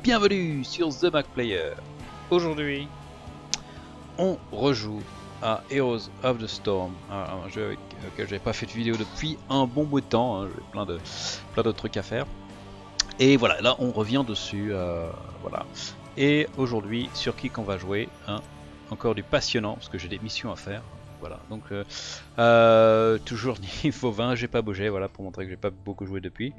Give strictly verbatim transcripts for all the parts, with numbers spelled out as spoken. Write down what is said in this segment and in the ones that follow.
Bienvenue sur The Mac Player. Aujourd'hui, on rejoue à Heroes of the Storm, un jeu avec lequel j'avais pas fait de vidéo depuis un bon bout de temps. Hein. J'ai plein de plein d'autres trucs à faire. Et voilà, là on revient dessus. Euh, voilà. Et aujourd'hui, sur qui qu'on va jouer, hein, encore du passionnant parce que j'ai des missions à faire. Voilà, donc euh, euh, toujours niveau vingt, j'ai pas bougé, voilà, pour montrer que j'ai pas beaucoup joué depuis.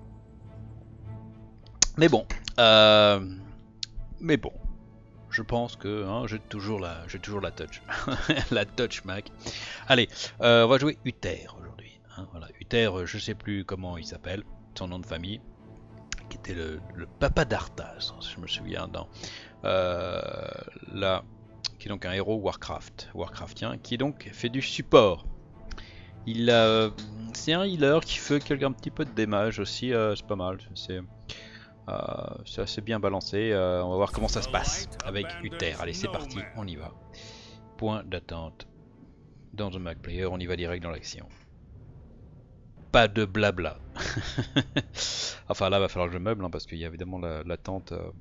Mais bon, euh, mais bon, je pense que hein, j'ai toujours la, j'ai toujours la touch, la touch Mac. Allez, euh, on va jouer Uther aujourd'hui. Hein, voilà, Uther, je sais plus comment il s'appelle, son nom de famille, qui était le, le papa d'Arthas, si je me souviens, dans euh, la, qui est donc un héros Warcraft, Warcraftien, qui donc fait du support. Il, euh, c'est un healer qui fait quelques un petit peu de damage aussi, euh, c'est pas mal, c'est. Euh, c'est assez bien balancé, euh, on va voir comment ça se passe avec Uther. Allez, c'est parti, on y va. Point d'attente dans The Mac Player, on y va direct dans l'action. Pas de blabla. Enfin là, va falloir que je meuble hein, parce qu'il y a évidemment l'attente. La,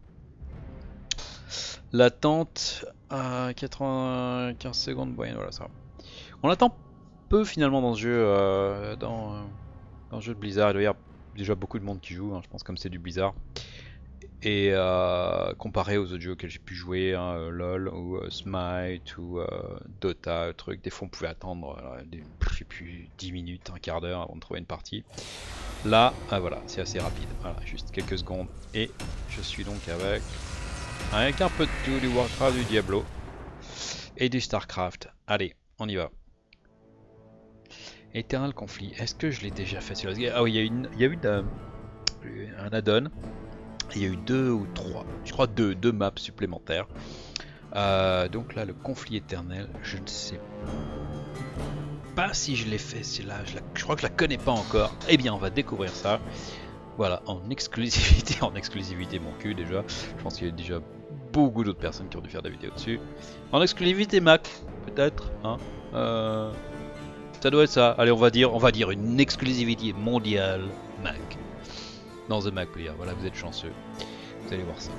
l'attente à quatre-vingt-quinze secondes moyenne, voilà ça. On attend peu finalement dans ce jeu, euh, dans, euh, dans le jeu de Blizzard. Il doit y avoir déjà beaucoup de monde qui joue, hein, je pense, comme c'est du Blizzard. Et euh, comparé aux autres jeux auxquels j'ai pu jouer, hein, LOL ou euh, Smite ou euh, Dota, truc, des fois on pouvait attendre euh, des, je sais plus, dix minutes, un quart d'heure avant de trouver une partie. Là, ah, voilà, c'est assez rapide, voilà, juste quelques secondes. Et je suis donc avec, avec un peu de tout, du Warcraft, du Diablo et du Starcraft. Allez, on y va. Eternal Conflit, est-ce que je l'ai déjà fait? Ah oui, il y a, une, il y a eu un, un add-on. Il y a eu deux ou trois, je crois deux, deux maps supplémentaires. Euh, donc là, le conflit éternel, je ne sais pas si je l'ai fait, c'est là, je, la, je crois que je la connais pas encore. Eh bien, on va découvrir ça. Voilà, en exclusivité, en exclusivité, mon cul déjà. Je pense qu'il y a déjà beaucoup d'autres personnes qui ont dû faire des vidéos dessus. En exclusivité Mac, peut-être. Hein euh, ça doit être ça. Allez, on va dire, on va dire une exclusivité mondiale Mac. Dans The Mac Player, voilà, vous êtes chanceux, vous allez voir ça.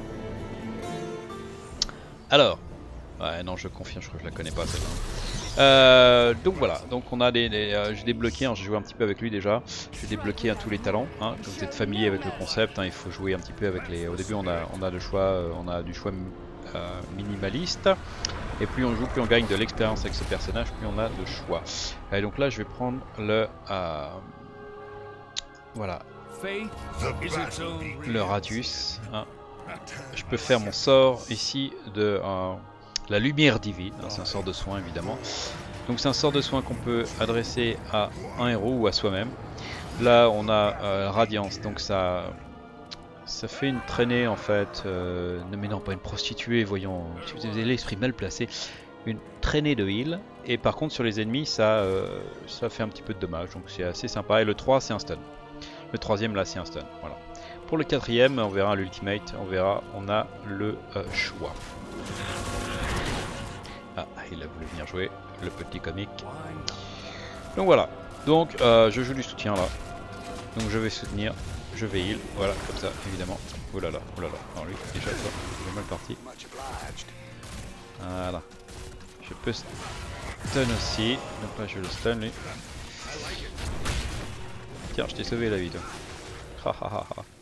Alors, ouais, non, je confirme, je crois que je la connais pas celle-là. Euh, donc voilà, donc on a des, des euh, j'ai débloqué, hein, j'ai joué un petit peu avec lui déjà. J'ai débloqué hein, tous les talents. Hein, donc vous êtes familier avec le concept, hein, il faut jouer un petit peu avec les. Au début, on a, on a le choix, euh, on a du choix euh, minimaliste. Et plus on joue, plus on gagne de l'expérience avec ce personnage, plus on a de choix. Et donc là, je vais prendre le, euh, voilà. Le radius, hein. Je peux faire mon sort ici de euh, la lumière divine, hein, c'est un sort de soin évidemment. Donc c'est un sort de soin qu'on peut adresser à un héros ou à soi-même. Là on a euh, radiance, donc ça ça fait une traînée en fait, euh, mais non pas une prostituée, voyons, si vous avez l'esprit mal placé, une traînée de heal. Et par contre sur les ennemis ça, euh, ça fait un petit peu de dommage, donc c'est assez sympa. Et le trois c'est un stun. Le troisième là c'est un stun, voilà. Pour le quatrième, on verra l'ultimate, on verra, on a le euh, choix. Ah, il a voulu venir jouer, le petit comique. Donc voilà, donc euh, je joue du soutien là. Donc je vais soutenir, je vais heal, voilà, comme ça, évidemment. Oh là là, oh là là, non lui, déjà ça, il est mal parti. Voilà. Je peux stun aussi, donc là je le stun lui. Tiens, je t'ai sauvé la vie toi. Ha ha ha ha.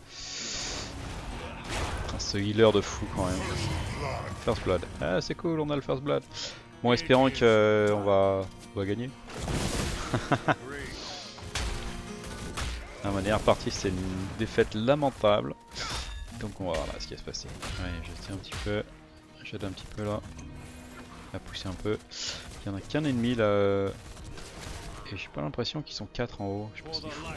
Ce healer de fou quand même. First Blood. Ah c'est cool, on a le First Blood. Bon, espérons qu'on euh, va, on va gagner. La manière partie c'est une défaite lamentable. Donc on va voir là ce qui va se passer. Allez, je tiens un petit peu. J'aide un petit peu là. On va pousser un peu. Il n'y en a qu'un ennemi là. Et j'ai pas l'impression qu'ils sont quatre en haut. Je pense qu'il faut.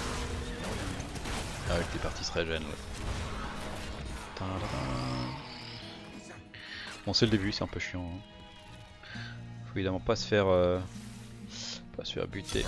Ah, avec les parties se régènent là. Bon, c'est le début, c'est un peu chiant. Hein. Faut évidemment pas se faire, euh, pas se faire buter.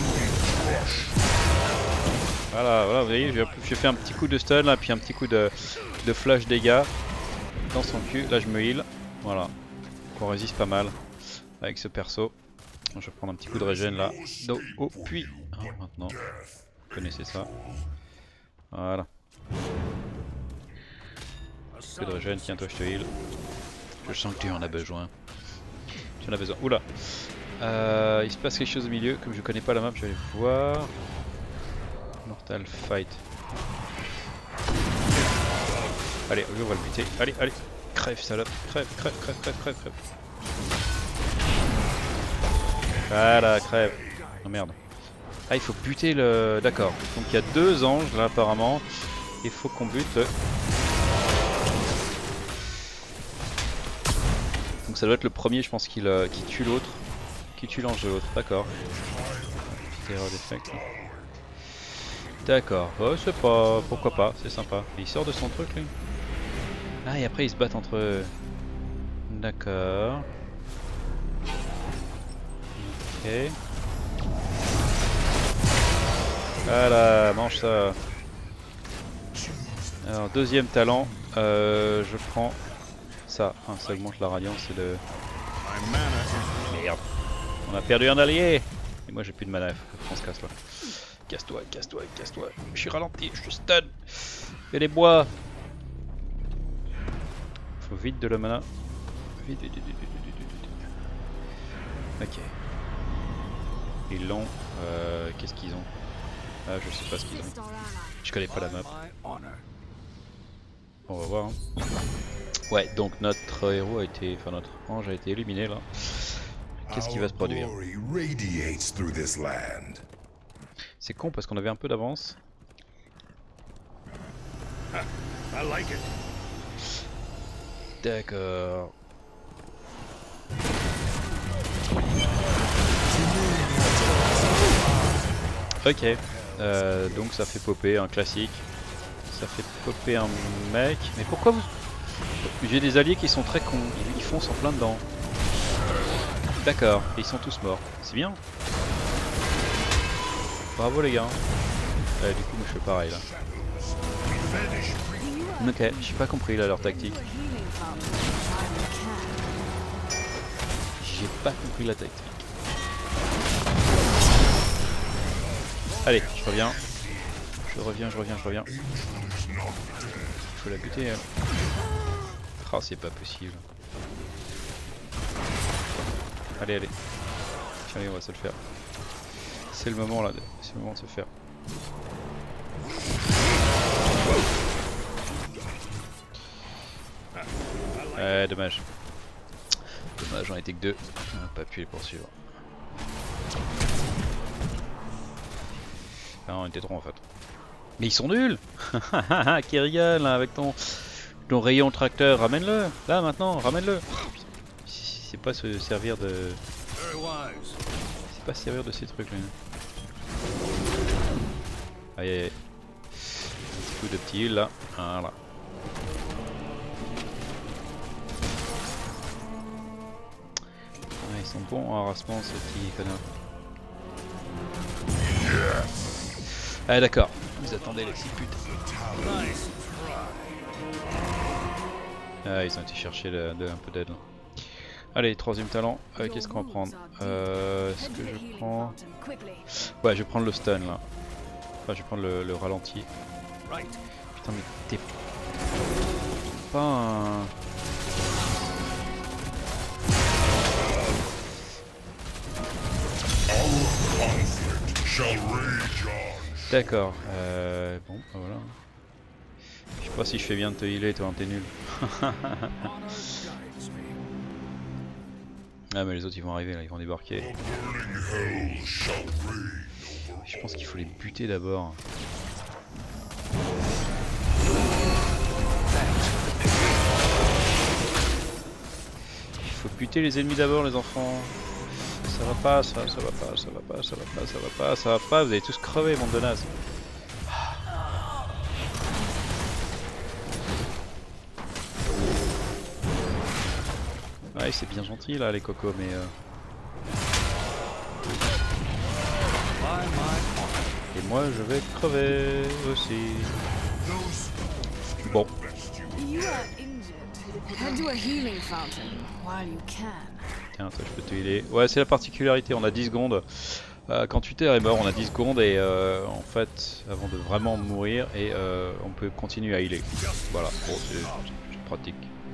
Voilà, voilà, vous voyez, j'ai fait un petit coup de stun là, puis un petit coup de, de flash dégâts dans son cul. Là, je me heal. Voilà, donc on résiste pas mal avec ce perso. Je vais prendre un petit coup de régène là. Do, oh, puis ah, maintenant, vous connaissez ça. Voilà. peu de régène, tiens toi je te heal. Je sens que tu en as besoin. Tu en as besoin. Oula. Euh, il se passe quelque chose au milieu, comme je connais pas la map, je vais aller voir. Mortal Fight. Allez, lui on va le buter. Allez, allez. Crève salope. Crève, crève, crève, crève, crève, crève. Voilà, crève. Oh merde. Ah, il faut buter le... D'accord. Donc il y a deux anges là apparemment. Il faut qu'on bute le... Donc ça doit être le premier, je pense, qui, le... qui tue l'autre. Qui tue l'ange de l'autre. D'accord. Petite erreur d'effect. D'accord. Oh, c'est pas... Pourquoi pas, c'est sympa. Il sort de son truc lui. Ah, et après ils se battent entre eux. D'accord. Ok. Voilà, mange ça. Alors, deuxième talent, euh, je prends ça. Enfin, ça augmente la radiance et le... Merde. On a perdu un allié. Et moi j'ai plus de mana, faut qu'on se casse là. Casse-toi, casse-toi, casse-toi. Je suis ralenti, je suis stun. Et les bois. Faut vite de la mana. Vite, vite, vite, vite, vite, vite, vite. Ok. Ils l'ont. Euh, Qu'est-ce qu'ils ont? Ah, je sais pas ce qu'ils ont. Je connais pas la map. On va voir. Hein. Ouais, donc notre héros a été. Enfin, notre ange a été éliminé là. Qu'est-ce qui va se produire? C'est con parce qu'on avait un peu d'avance. D'accord. Ok, euh, donc ça fait popper un classique. Ça fait popper un mec. Mais pourquoi vous... J'ai des alliés qui sont très cons. Ils, ils foncent en plein dedans. D'accord, et ils sont tous morts. C'est bien. Bravo les gars. Euh, du coup, moi, je fais pareil là. Ok, j'ai pas compris là leur tactique. J'ai pas compris la tactique. Allez, je reviens. Je reviens, je reviens, je reviens. Il faut la buter. Hein. Oh, c'est pas possible. Allez, allez. Tiens, allez, on va se le faire. C'est le moment là, c'est le moment de se faire. Ouais, dommage. Dommage, j'en étais que deux. On n'a pas pu les poursuivre. Ah, on était trop en fait. Mais ils sont nuls. Kerrigan là avec ton, ton rayon tracteur, ramène-le. Là maintenant, ramène-le. C'est pas se servir de... C'est pas se servir de ces trucs là. Aïe aïe aïe. Un petit coup de petit heal là. Voilà. Ah, ils sont bons en harassement ces petits connards. Ah d'accord, vous attendez les petits putes. Ah ils ont été chercher le, le, un peu d'aide là. Allez, troisième talent, euh, qu'est-ce qu'on va prendre? euh, Est-ce que je prends... Ouais, je vais prendre le stun là. Enfin, je vais prendre le, le ralenti. Putain, mais t'es pas un... D'accord, euh, bon, bah voilà. Je sais pas si je fais bien de te healer, toi, t'es nul. Ah mais les autres ils vont arriver là, ils vont débarquer. Je pense qu'il faut les buter d'abord. Il faut buter les ennemis d'abord les enfants. Ça va pas, ça, ça va pas, ça va pas, ça va pas, ça va pas, ça va pas, vous allez tous crever, bande de nazes. Ouais, c'est bien gentil là les cocos, mais euh... et moi je vais crever aussi. Bon. Tiens, toi je peux te healer. Ouais, c'est la particularité, on a dix secondes. Euh, quand Uther est mort, on a dix secondes et euh, en fait, avant de vraiment mourir, et euh, on peut continuer à healer. Voilà, bon, pratique.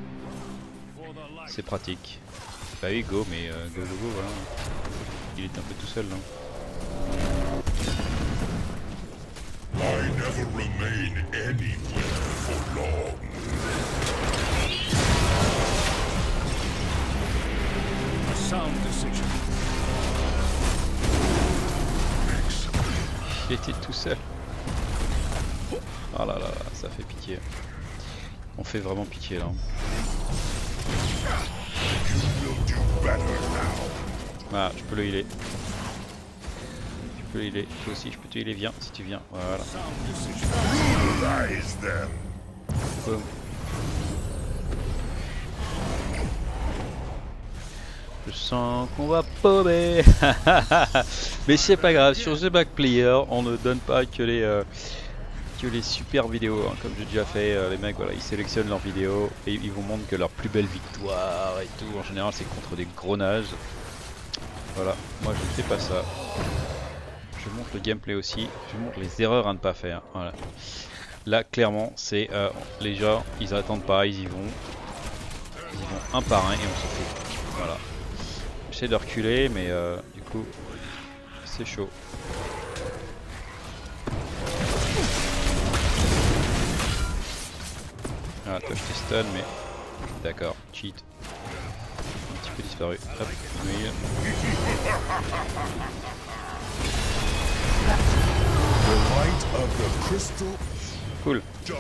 C'est pratique. Bah oui, go, mais euh, go, go, go, voilà. Il est un peu tout seul là. I never remain anywhere for long. A sound decision. Il était tout seul. Ah là là là, ça fait pitié. On fait vraiment pitié là. Ah, je peux le healer. Je peux le healer. Toi aussi, je peux te healer. Viens, si tu viens. Voilà. Boum. Je sens qu'on va paumer. Mais c'est pas grave. Sur The Back Player, on ne donne pas que les... Euh, que les super vidéos, hein, comme j'ai déjà fait, euh, les mecs voilà, ils sélectionnent leurs vidéos et ils vous montrent que leur plus belle victoire et tout, en général c'est contre des gros nazes. Voilà, moi je ne fais pas ça. Je montre le gameplay aussi, je montre les erreurs à ne pas faire. Voilà. Là clairement c'est euh, les gens, ils attendent pas, ils y vont. Ils y vont un par un et on s'en fout. Voilà. J'essaie de reculer mais euh, du coup c'est chaud. Ah, toi je t'ai stun, mais d'accord, cheat. Un petit peu disparu. Hop, oui. Cool.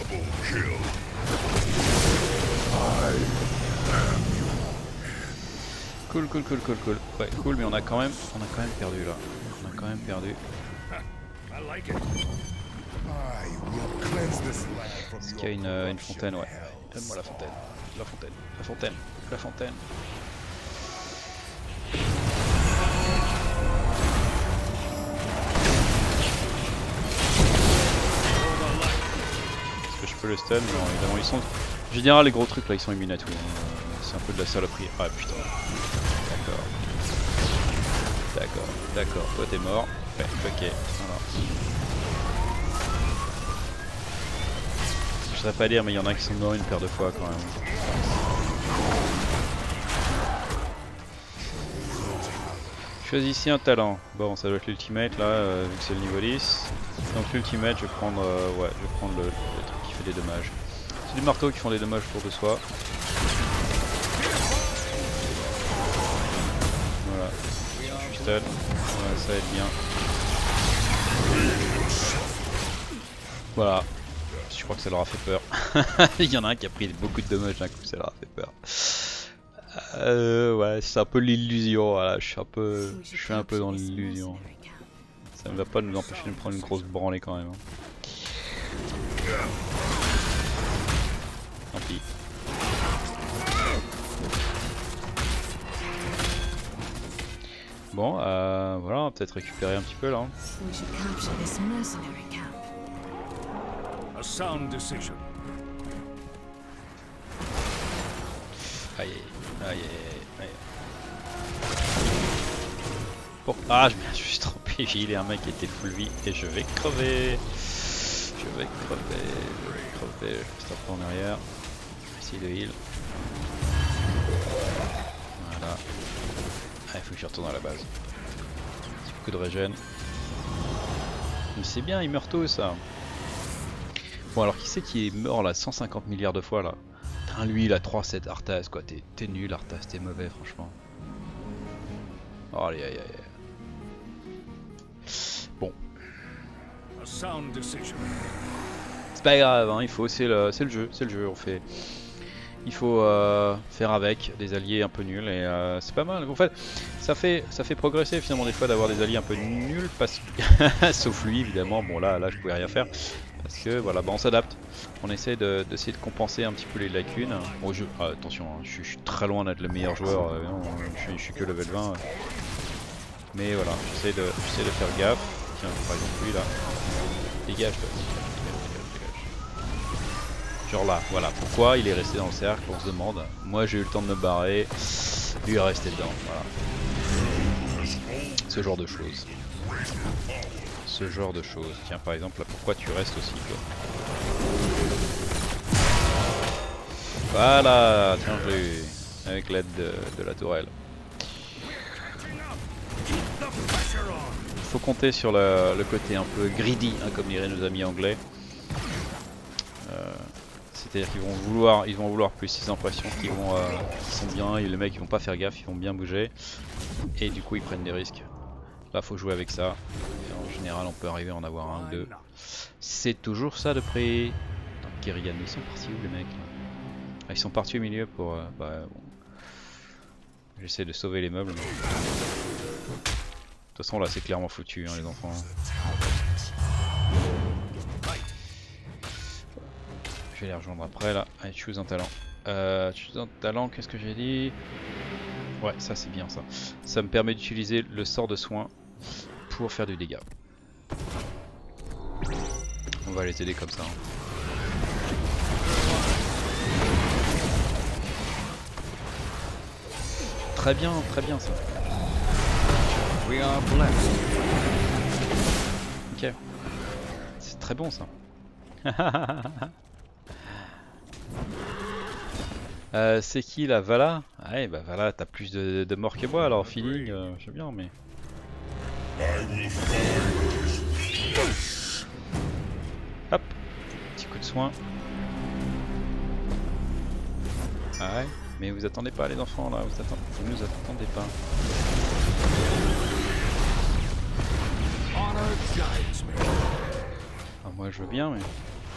Cool, cool, cool, cool, cool. Ouais, cool, mais on a quand même, on a quand même perdu là. On a quand même perdu. Est-ce qu'il y a une, une fontaine? Ouais. Donne-moi la fontaine. La fontaine. La fontaine. La fontaine. Est-ce que je peux le stun? Non, évidemment, ils sont... En général, les gros trucs là, ils sont immunes à tout. C'est un peu de la saloperie. Ah putain. D'accord. D'accord. D'accord. Toi, t'es mort. Ouais, ok. Voilà. Je saurais pas dire, mais il y en a qui sont morts une paire de fois quand même. Choisissez un talent. Bon, ça doit être l'ultimate là, euh, vu que c'est le niveau dix. Donc l'ultimate, je vais prendre, euh, ouais, je vais prendre le, le truc qui fait des dommages. C'est des marteaux qui font des dommages autour de soi. Voilà. Je suis stun. Ouais, ça aide bien. Voilà. Je crois que ça leur a fait peur. Il y en a un qui a pris beaucoup de dommages d'un coup, ça leur a fait peur. Euh, ouais, c'est un peu l'illusion. Voilà, je suis un peu, je suis un peu dans l'illusion. Ça ne va pas nous empêcher de prendre une grosse branlée quand même. Hein. Tant pis. Bon, euh, voilà, on va peut-être récupérer un petit peu là. Hein. Sound decision. Aïe aïe aïe aïe. Bon, ah je me suis trompé, j'ai healé un mec qui était full vie et je vais crever. Je vais crever, je vais crever, je reste un peu en arrière. Je vais essayer de heal. Voilà. Ah, il faut que je retourne à la base. Un petit peu de régène. Mais c'est bien, ils meurent tous ça. Bon alors qui c'est qui est mort là cent cinquante milliards de fois là? Putain, lui il a trois sept Arthas quoi, t'es nul Arthas, t'es mauvais franchement. Oh aïe aïe aïe. Bon. C'est pas grave, hein, il faut, c'est le, le jeu, c'est le jeu, on fait. Il faut euh, faire avec des alliés un peu nuls et euh, c'est pas mal. En fait, ça fait, ça fait progresser finalement des fois d'avoir des alliés un peu nuls parce que, sauf lui évidemment. Bon là, là je pouvais rien faire. Parce que voilà, bah on s'adapte, on essaie d'essayer de, de compenser un petit peu les lacunes. Bon, je, ah, attention, hein, je, je suis très loin d'être le meilleur joueur, euh, non, je, suis, je suis que level vingt. Euh. Mais voilà, j'essaie de, j'essaie de faire gaffe. Tiens, par exemple lui là, dégage toi, dégage, dégage. Genre là, voilà, pourquoi il est resté dans le cercle, on se demande. Moi j'ai eu le temps de me barrer, lui est resté dedans, voilà. Ce genre de choses. Ce genre de choses. Tiens par exemple là, pourquoi tu restes aussi toi? Voilà, tiens, je l'ai eu avec l'aide de, de la tourelle. Il faut compter sur le, le côté un peu greedy, hein, comme diraient nos amis anglais. Euh, C'est-à-dire qu'ils vont vouloir, ils vont vouloir plus. Ils ont l'impression qu'ils vont, euh, qu'ils sont bien, et les mecs ils vont pas faire gaffe, ils vont bien bouger, et du coup ils prennent des risques. Là, faut jouer avec ça. Et en général, on peut arriver à en avoir un ou deux. C'est toujours ça de près. Kerrigan, ils sont partis où les mecs là? Ah, ils sont partis au milieu pour. Euh, bah, bon. J'essaie de sauver les meubles. Mais... de toute façon, là, c'est clairement foutu, hein, les enfants. Je vais les rejoindre après là. Allez, choose un talent. Euh, choose un talent, qu'est-ce que j'ai dit? Ouais, ça c'est bien ça. Ça me permet d'utiliser le sort de soin pour faire du dégât. On va les aider comme ça. Hein. Très bien, très bien ça. We are blessed. Ok. C'est très bon ça. euh, c'est qui là, Vala? Ah ouais, bah Vala, t'as plus de, de morts que moi alors, feeling, euh, je sais bien, mais. Hop, petit coup de soin. Ah ouais, mais vous attendez pas les enfants là, vous, attendez, vous nous attendez pas. Ah, moi je veux bien, mais.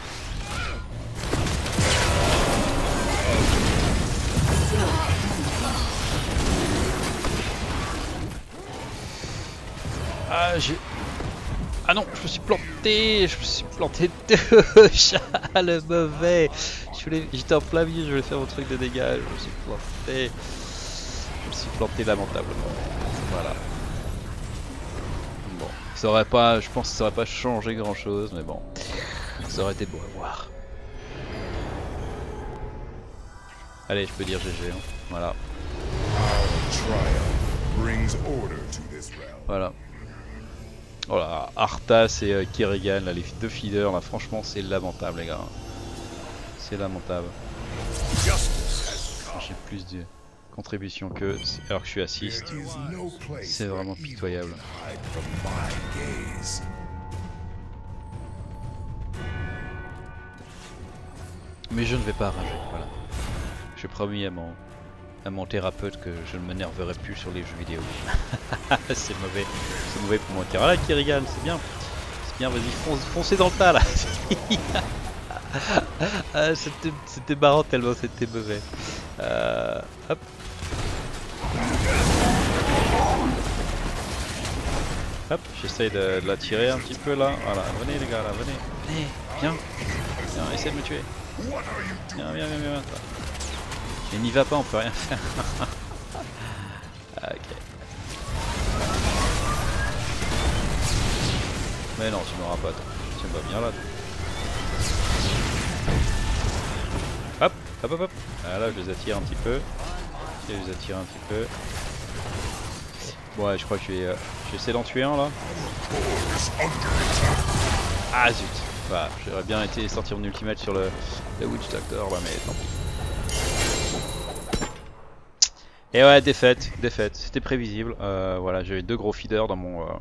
Ah j'ai... Ah non, je me suis planté, je me suis planté de touche. Ah le mauvais. J'étais en plein milieu, je voulais faire mon truc de dégâts, je me suis planté. Je me suis planté lamentablement. Voilà. Bon, ça aurait pas, je pense que ça aurait pas changé grand chose, mais bon, ça aurait été beau à voir. Allez, je peux dire G G, hein. Voilà. Voilà. Voilà, Arthas et euh, Kerrigan, là, les deux feeders, là, franchement, c'est lamentable, les gars. C'est lamentable. J'ai plus de contribution que alors que je suis assist. C'est vraiment pitoyable. Mais je ne vais pas rager, voilà. J'ai promis à mon, à mon thérapeute que je ne m'énerverai plus sur les jeux vidéo. C'est mauvais, c'est mauvais pour mon cœur. Ah là, Kerrigan, c'est bien. C'est bien, vas-y, fonce, foncez dans le tas là. Ah, c'était marrant tellement c'était mauvais. Euh, hop. Hop, j'essaye de, de la tirer un petit peu là. Voilà, venez les gars là, venez. Venez, viens. Viens, essaie de me tuer. Viens, viens, viens, viens. Mais n'y va pas, on peut rien faire. Ah, ok. Mais non, tu m'auras pas. Tu me vas bien là. Hop, hop, hop, hop. Ah, là, je les attire un petit peu. Je les attire un petit peu. Bon, ouais, je crois que je vais, euh, je vais essayer d'en tuer un là. Ah zut. Voilà, j'aurais bien été sortir mon ultimate sur le, le Witch Doctor là, mais tant pis. Et ouais, défaite, défaite. C'était prévisible. Euh, voilà, j'avais deux gros feeders dans mon, euh,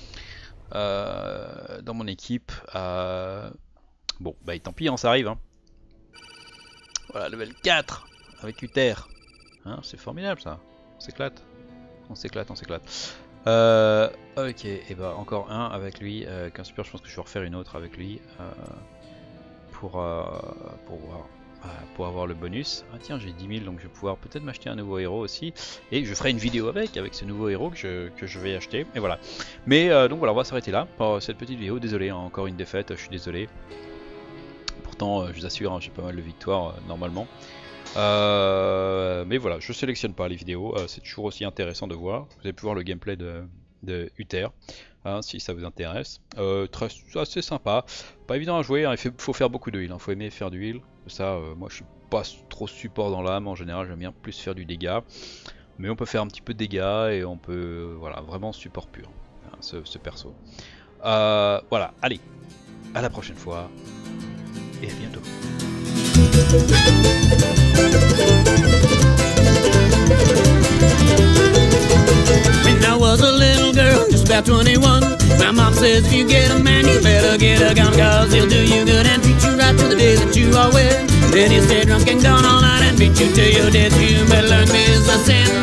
euh, dans mon équipe. Euh, bon, bah tant pis, hein, ça arrive. Hein. Voilà, level quatre avec Uther. Hein, c'est formidable ça. On s'éclate. On s'éclate, on s'éclate. Euh, ok, et bah encore un avec lui. Euh, qu'un super, je pense que je vais refaire une autre avec lui. Euh, pour, euh, pour, voir, euh, pour avoir le bonus. Ah tiens, j'ai dix mille, donc je vais pouvoir peut-être m'acheter un nouveau héros aussi. Et je ferai une vidéo avec, avec ce nouveau héros que je, que je vais acheter. Et voilà. Mais euh, donc voilà, on va s'arrêter là pour cette petite vidéo. Désolé, hein, encore une défaite, je suis désolé. Pourtant, euh, je vous assure, hein, j'ai pas mal de victoires euh, normalement. Euh, mais voilà, je sélectionne pas les vidéos, euh, c'est toujours aussi intéressant de voir. Vous allez pu voir le gameplay de, de Uther, hein, si ça vous intéresse. Euh, très, assez sympa, pas évident à jouer, hein, il fait, faut faire beaucoup de heal, hein, faut aimer faire du heal. Ça, euh, moi je suis pas trop support dans l'âme, en général j'aime bien plus faire du dégât. Mais on peut faire un petit peu de dégâts et on peut, euh, voilà, vraiment support pur, hein, ce, ce perso. Euh, voilà, allez, à la prochaine fois et à bientôt. says if you get a man, you better get a gun, cause he'll do you good and treat you right till the day that you are wed. Then he'll stay drunk and gone all night and beat you till your death. You better learn business and